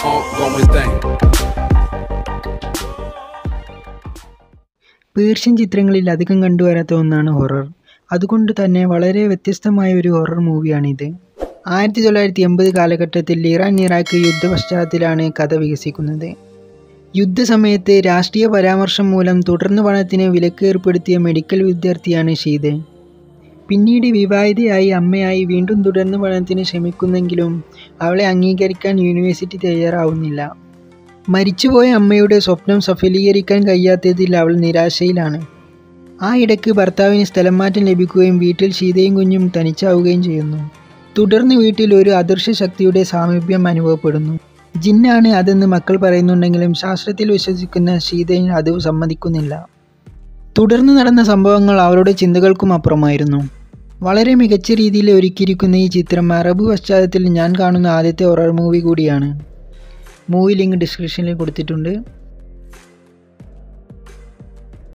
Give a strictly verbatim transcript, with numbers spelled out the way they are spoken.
ongoing thing. Persian ചിത്രങ്ങളിൽ അധികം കണ്ടുവരാത്ത ഒന്നാണ് ഹൊറർ. അതുകൊണ്ട് തന്നെ വളരെ വ്യത്യസ്തമായ ഒരു ഹൊറർ മൂവിയാണിത്. ആയിരത്തി തൊള്ളായിരത്തി എൺപത് കാലഘട്ടത്തിൽ ഇറാൻ ഇറാഖ് യുദ്ധ പശ്ചാത്തലത്തിലാണ് കഥ വികസിക്കുന്നത്. യുദ്ധസമയത്ത് രാഷ്ട്രീയ പരാമർശം മൂലം തുടർന്ന് പഠനത്തിന് വിലക്ക് ഏർപ്പെടുത്തിയ മെഡിക്കൽ വിദ്യാർത്ഥിയാണ് ഷീദെ. പിന്നീട് വിവാഹിതയായി അമ്മയായി വീണ്ടും തുടർന്ന് പഠനത്തിന് ശ്രമിക്കുന്നെങ്കിലും അവളെ അംഗീകരിക്കാൻ യൂണിവേഴ്സിറ്റി തയ്യാറാവുന്നില്ല. മരിച്ചുപോയ അമ്മയുടെ സ്വപ്നം സഫലീകരിക്കാൻ കഴിയാത്തതിൽ അവൾ നിരാശയിലാണ്. ആ ഇടയ്ക്ക് ഭർത്താവിന് സ്ഥലം മാറ്റം ലഭിക്കുകയും വീട്ടിൽ ഷീദയും കുഞ്ഞും തനിച്ചാവുകയും ചെയ്യുന്നു. തുടർന്ന് വീട്ടിൽ ഒരു അദൃശ്യ ശക്തിയുടെ സാമീപ്യം അനുഭവപ്പെടുന്നു. ജിന്നാണ് അതെന്ന് മക്കൾ പറയുന്നുണ്ടെങ്കിലും ശാസ്ത്രത്തിൽ വിശ്വസിക്കുന്ന ഷീദയും അത് സമ്മതിക്കുന്നില്ല. തുടർന്ന് നടന്ന സംഭവങ്ങൾ അവരുടെ ചിന്തകൾക്കും അപ്പുറമായിരുന്നു. വളരെ മികച്ച രീതിയിൽ ഒരുക്കിയിരിക്കുന്ന ഈ ചിത്രം അറബ് പശ്ചാത്തലത്തിൽ ഞാൻ കാണുന്ന ആദ്യത്തെ ഹൊറർ മൂവി കൂടിയാണ്. മൂവി ലിങ്ക് ഡിസ്ക്രിപ്ഷനിൽ കൊടുത്തിട്ടുണ്ട്.